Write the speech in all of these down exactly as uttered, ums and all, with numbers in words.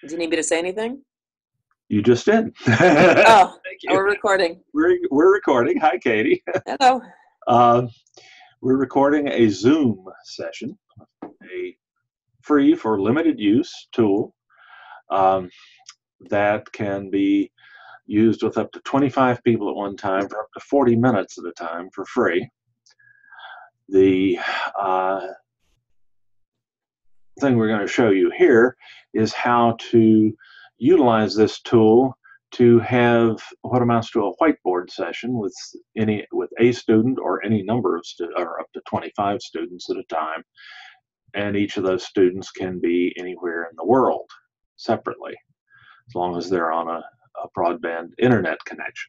Do you need me to say anything? You just did. Oh, Thank oh, you. we're recording. We're, we're recording. Hi, Katie. Hello. Uh, we're recording a Zoom session, a free for limited use tool um, that can be used with up to twenty-five people at one time for up to forty minutes at a time for free. The uh, thing we're going to show you here is how to utilize this tool to have what amounts to a whiteboard session with any with a student or any number of stu or up to twenty-five students at a time, and each of those students can be anywhere in the world separately as long as they're on a, a broadband internet connection.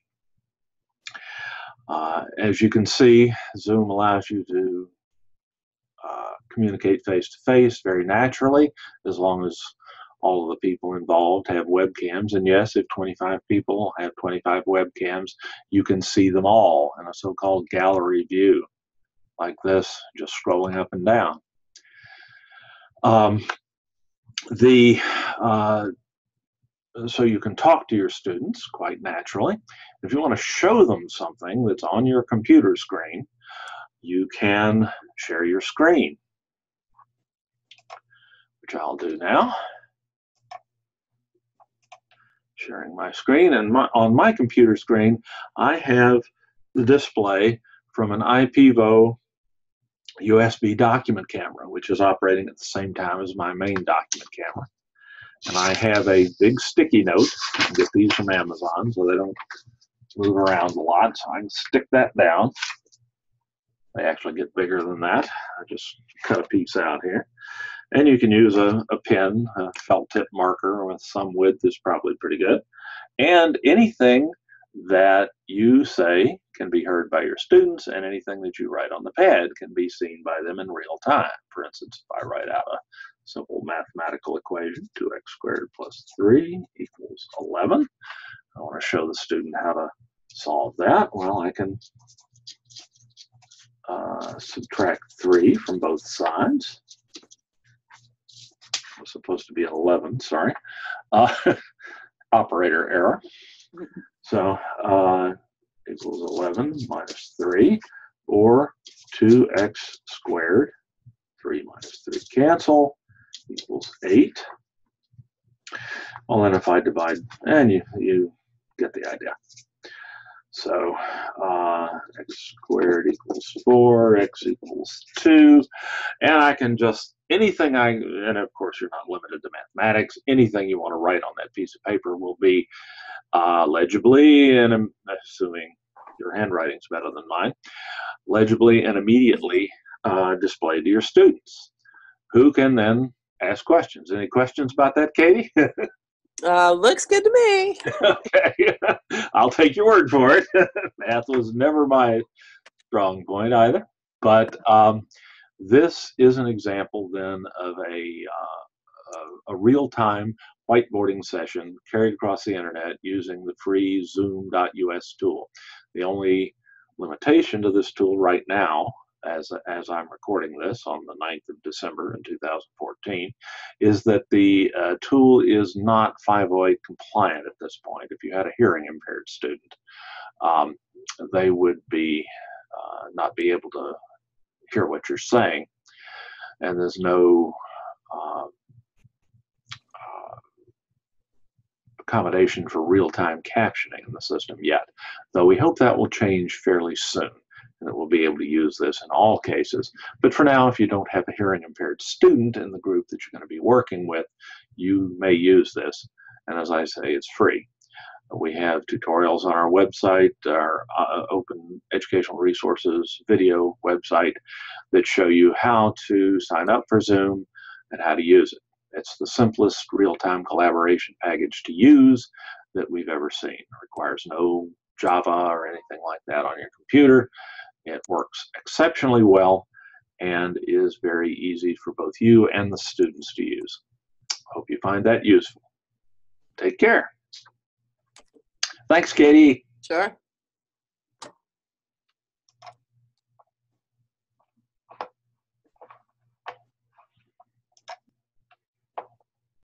Uh, as you can see, Zoom allows you to uh, communicate face-to-face very naturally, as long as all of the people involved have webcams. And yes, if twenty-five people have twenty-five webcams, you can see them all in a so-called gallery view, like this, just scrolling up and down. Um, the uh, so you can talk to your students quite naturally. If you want to show them something that's on your computer screen, you can share your screen, which I'll do now. Sharing my screen, and my, on my computer screen, I have the display from an I P E V O U S B document camera, which is operating at the same time as my main document camera. And I have a big sticky note. I get these from Amazon, so they don't move around a lot. So I can stick that down. They actually get bigger than that. I just cut a piece out here. And you can use a, a pen, a felt tip marker with some width is probably pretty good. And anything that you say can be heard by your students, and anything that you write on the pad can be seen by them in real time. For instance, if I write out a simple mathematical equation, two x squared plus three equals eleven. I want to show the student how to solve that. Well, I can uh, subtract three from both sides. Was supposed to be an eleven, sorry. Uh, operator error. So uh, equals eleven minus three, or two x squared, three minus three cancel, equals eight. Well, then if I divide, and you, you get the idea. So uh, x squared equals four, x equals two, and I can just, anything I, and of course you're not limited to mathematics, anything you want to write on that piece of paper will be uh, legibly, and I'm assuming your handwriting's better than mine, legibly and immediately uh, displayed to your students, who can then ask questions. Any questions about that, Katie? Uh, looks good to me. Okay, I'll take your word for it. Math was never my strong point either, but um, this is an example then of a, uh, a, a real-time whiteboarding session carried across the internet using the free zoom dot U S tool. The only limitation to this tool right now, as, as I'm recording this on the ninth of December in two thousand fourteen, is that the uh, tool is not five oh eight compliant at this point. If you had a hearing impaired student, um, they would be uh, not be able to hear what you're saying, and there's no uh, uh, accommodation for real-time captioning in the system yet, though we hope that will change fairly soon, and that we'll be able to use this in all cases. But for now, if you don't have a hearing impaired student in the group that you're going to be working with, you may use this, and as I say, it's free. We have tutorials on our website, our uh, open educational resources video website, that show you how to sign up for Zoom and how to use it. It's the simplest real-time collaboration package to use that we've ever seen. It requires no Java or anything like that on your computer. It works exceptionally well and is very easy for both you and the students to use. Hope you find that useful. Take care. Thanks, Katie. Sure.